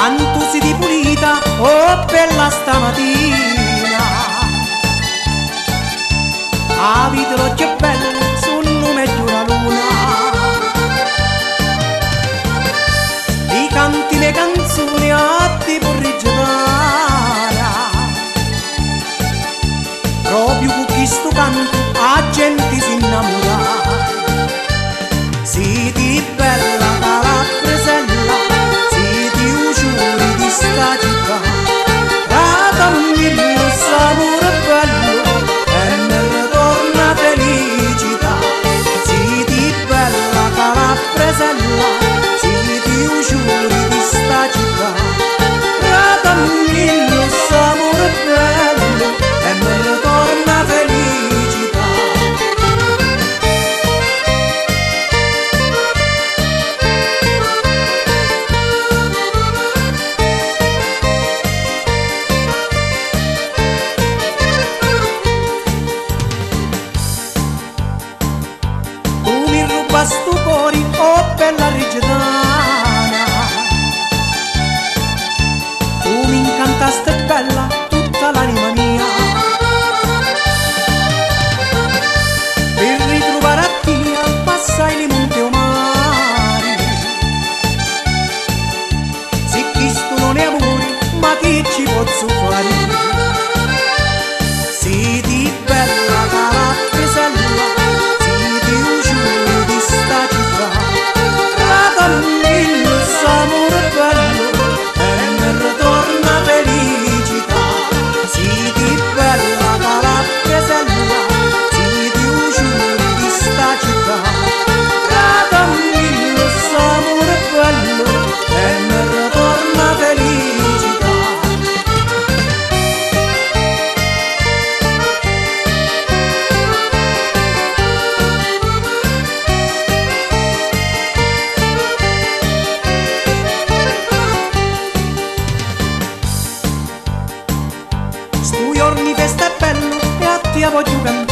quanto si di pulita, oh bella stamattina. A vita l'occhio è bello, sono meglio una luna. Ti canti le canzoni a tipo originale, proprio con questo canto la gente si innamora. Si ti bella da rappresella, si ti usciuri di sta città, ratami il sapore bello e ne ritorna felicità. Si ti bella da rappresella, si ti usciuri di sta città, ratami il sapore bello e ne ritorna felicità. Sto cuore, oh bella rigidana, tu mi incantaste bella tutta l'anima mia. Per ritrovare a te passai le monti o mari, se questo non è amore, ma che ci posso fare? Si ti bella da rappresella, si ti usciuri di sta città, ratami il sapore bello e ne ritorna felicità. Si ti bella da rappresella, si ti usciuri di sta città, ratami il sapore bello e ne ritorna felicità. Stu giorni festa è bello e a te voglio cantare.